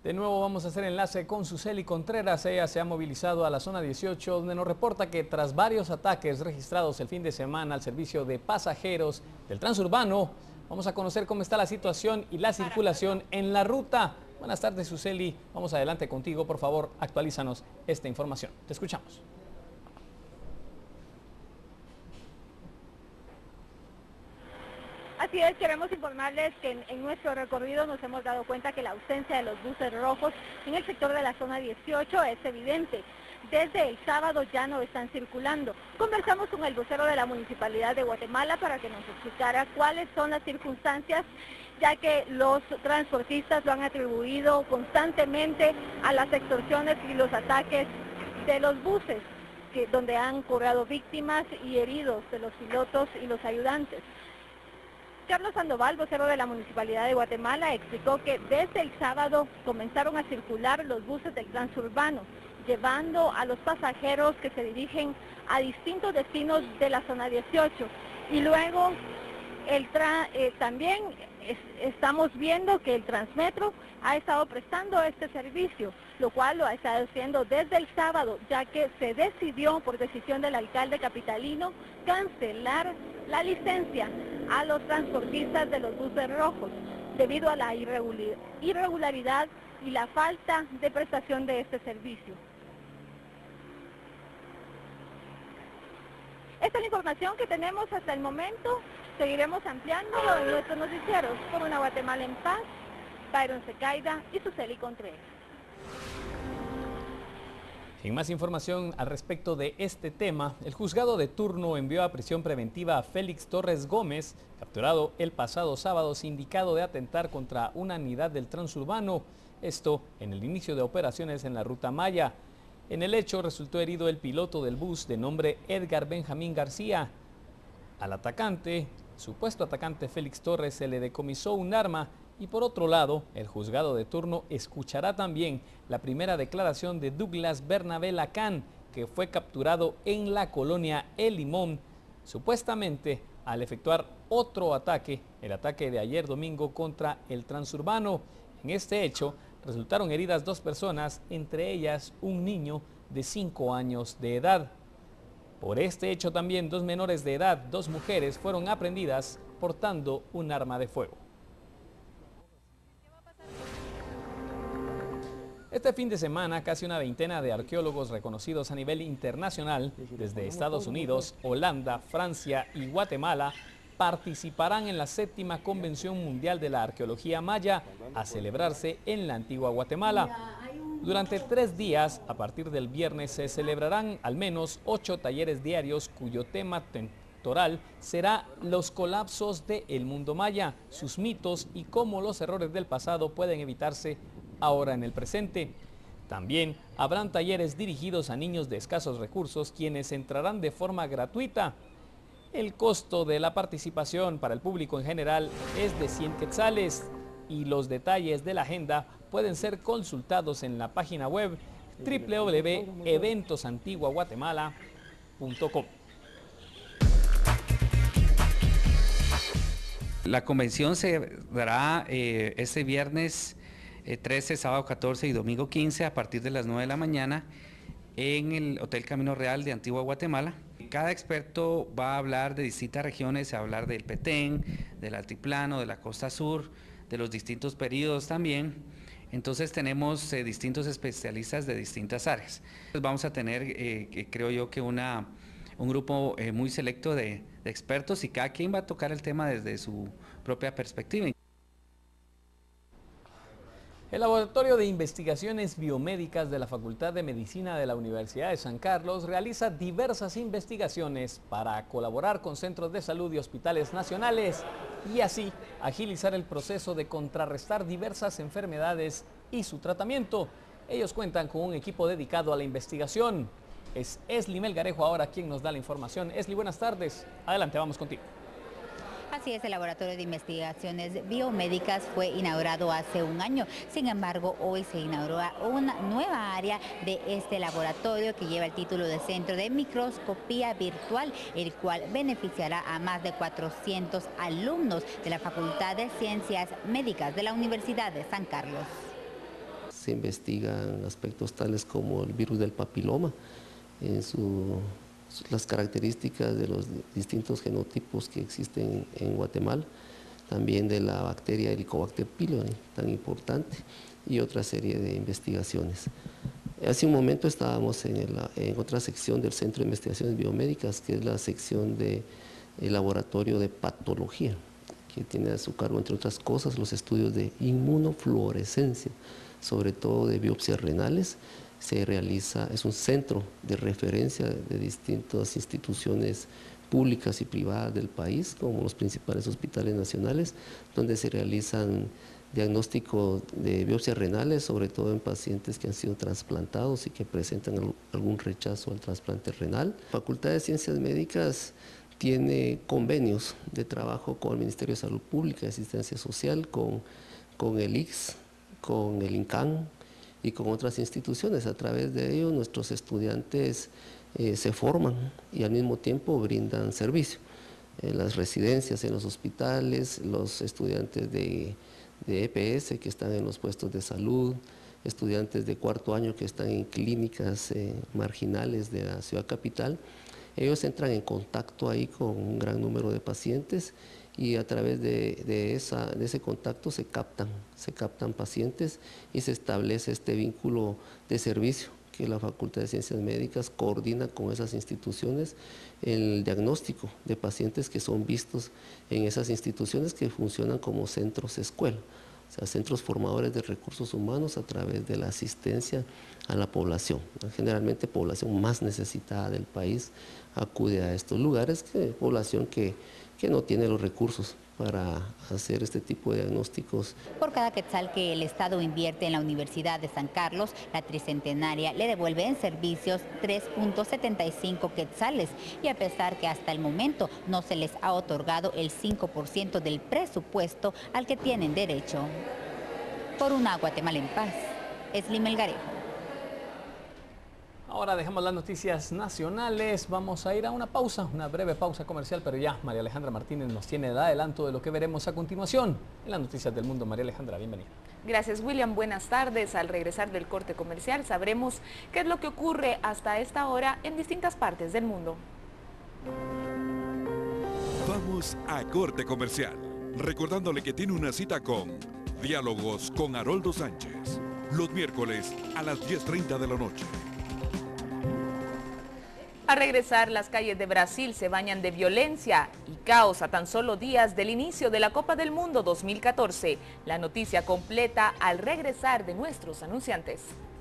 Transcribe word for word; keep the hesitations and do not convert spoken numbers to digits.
De nuevo vamos a hacer enlace con Suseli Contreras. Ella se ha movilizado a la zona dieciocho, donde nos reporta que tras varios ataques registrados el fin de semana al servicio de pasajeros del transurbano, vamos a conocer cómo está la situación y la circulación en la ruta. Buenas tardes, Suseli. Vamos adelante contigo. Por favor, actualízanos esta información. Te escuchamos. Así es, queremos informarles que en, en nuestro recorrido nos hemos dado cuenta que la ausencia de los buses rojos en el sector de la zona dieciocho es evidente. Desde el sábado ya no están circulando. Conversamos con el vocero de la Municipalidad de Guatemala para que nos explicara cuáles son las circunstancias, ya que los transportistas lo han atribuido constantemente a las extorsiones y los ataques de los buses, que, donde han cobrado víctimas y heridos de los pilotos y los ayudantes. Carlos Sandoval, vocero de la Municipalidad de Guatemala, explicó que desde el sábado comenzaron a circular los buses del transurbano, llevando a los pasajeros que se dirigen a distintos destinos de la zona dieciocho. Y luego el tra eh, también es, estamos viendo que el Transmetro ha estado prestando este servicio, lo cual lo ha estado haciendo desde el sábado, ya que se decidió por decisión del alcalde capitalino cancelar la licencia a los transportistas de los buses rojos debido a la irregularidad y la falta de prestación de este servicio. Esta es la información que tenemos hasta el momento. Seguiremos ampliándolo en nuestros noticieros. Por una Guatemala en paz, Byron Secaida y Suseli Contreras. En más información al respecto de este tema, el juzgado de turno envió a prisión preventiva a Félix Torres Gómez, capturado el pasado sábado, sindicado de atentar contra una unidad del transurbano, esto en el inicio de operaciones en la ruta Maya. En el hecho resultó herido el piloto del bus de nombre Edgar Benjamín García. Al atacante, supuesto atacante Félix Torres, se le decomisó un arma. Y por otro lado, el juzgado de turno escuchará también la primera declaración de Douglas Bernabé Lacán, que fue capturado en la colonia El Limón, supuestamente al efectuar otro ataque, el ataque de ayer domingo contra el transurbano. En este hecho, resultaron heridas dos personas, entre ellas un niño de cinco años de edad. Por este hecho también dos menores de edad, dos mujeres, fueron aprehendidas portando un arma de fuego. Este fin de semana, casi una veintena de arqueólogos reconocidos a nivel internacional, desde Estados Unidos, Holanda, Francia y Guatemala, participarán en la séptima Convención Mundial de la Arqueología Maya, a celebrarse en la antigua Guatemala. Durante tres días, a partir del viernes, se celebrarán al menos ocho talleres diarios, cuyo tema temporal será los colapsos del mundo maya, sus mitos y cómo los errores del pasado pueden evitarse ahora en el presente. También habrán talleres dirigidos a niños de escasos recursos, quienes entrarán de forma gratuita. El costo de la participación para el público en general es de cien quetzales y los detalles de la agenda pueden ser consultados en la página web doble u doble u doble u punto eventos antigua guatemala punto com. La convención se dará eh, este viernes trece, sábado catorce y domingo quince a partir de las nueve de la mañana en el Hotel Camino Real de Antigua Guatemala. Cada experto va a hablar de distintas regiones, va a hablar del Petén, del Altiplano, de la Costa Sur, de los distintos periodos también. Entonces tenemos eh, distintos especialistas de distintas áreas. Entonces vamos a tener, eh, creo yo, que una, un grupo eh, muy selecto de, de expertos y cada quien va a tocar el tema desde su propia perspectiva. El Laboratorio de Investigaciones Biomédicas de la Facultad de Medicina de la Universidad de San Carlos realiza diversas investigaciones para colaborar con centros de salud y hospitales nacionales y así agilizar el proceso de contrarrestar diversas enfermedades y su tratamiento. Ellos cuentan con un equipo dedicado a la investigación. Es Esli Melgarejo ahora quien nos da la información. Esli, buenas tardes. Adelante, vamos contigo. Así es, el Laboratorio de Investigaciones Biomédicas fue inaugurado hace un año. Sin embargo, hoy se inaugura una nueva área de este laboratorio que lleva el título de Centro de Microscopía Virtual, el cual beneficiará a más de cuatrocientos alumnos de la Facultad de Ciencias Médicas de la Universidad de San Carlos. se investigan aspectos tales como el virus del papiloma, en su, las características de los distintos genotipos que existen en Guatemala, también de la bacteria Helicobacter pylori, tan importante, y otra serie de investigaciones. Hace un momento estábamos en, el, en otra sección del Centro de Investigaciones Biomédicas, que es la sección del laboratorio de patología, que tiene a su cargo, entre otras cosas, los estudios de inmunofluorescencia, sobre todo de biopsias renales. Se realiza, es un centro de referencia de distintas instituciones públicas y privadas del país, como los principales hospitales nacionales, donde se realizan diagnósticos de biopsias renales, sobre todo en pacientes que han sido trasplantados y que presentan algún rechazo al trasplante renal. La Facultad de Ciencias Médicas tiene convenios de trabajo con el Ministerio de Salud Pública y Asistencia Social, con, con el I C S, con el INCAN y con otras instituciones. A través de ello nuestros estudiantes eh, se forman y al mismo tiempo brindan servicio. En las residencias, en los hospitales, los estudiantes de, de E P S que están en los puestos de salud, estudiantes de cuarto año que están en clínicas eh, marginales de la ciudad capital. Ellos entran en contacto ahí con un gran número de pacientes y a través de, de, esa, de ese contacto se captan, se captan pacientes y se establece este vínculo de servicio que la Facultad de Ciencias Médicas coordina con esas instituciones el diagnóstico de pacientes que son vistos en esas instituciones que funcionan como centros escuela, o sea, centros formadores de recursos humanos a través de la asistencia a la población. Generalmente población más necesitada del país acude a estos lugares, que población que, que no tiene los recursos para hacer este tipo de diagnósticos. Por cada quetzal que el Estado invierte en la Universidad de San Carlos, la tricentenaria le devuelve en servicios tres punto setenta y cinco quetzales, y a pesar que hasta el momento no se les ha otorgado el cinco por ciento del presupuesto al que tienen derecho. Por una Guatemala en paz, Esli Melgarejo. Ahora dejamos las noticias nacionales, vamos a ir a una pausa, una breve pausa comercial, pero ya María Alejandra Martínez nos tiene el adelanto de lo que veremos a continuación en las noticias del mundo. María Alejandra, bienvenida. Gracias, William, buenas tardes. Al regresar del corte comercial sabremos qué es lo que ocurre hasta esta hora en distintas partes del mundo. Vamos a corte comercial, recordándole que tiene una cita con Diálogos con Haroldo Sánchez, los miércoles a las diez treinta de la noche. A regresar, las calles de Brasil se bañan de violencia y caos a tan solo días del inicio de la Copa del Mundo dos mil catorce. La noticia completa al regresar de nuestros anunciantes.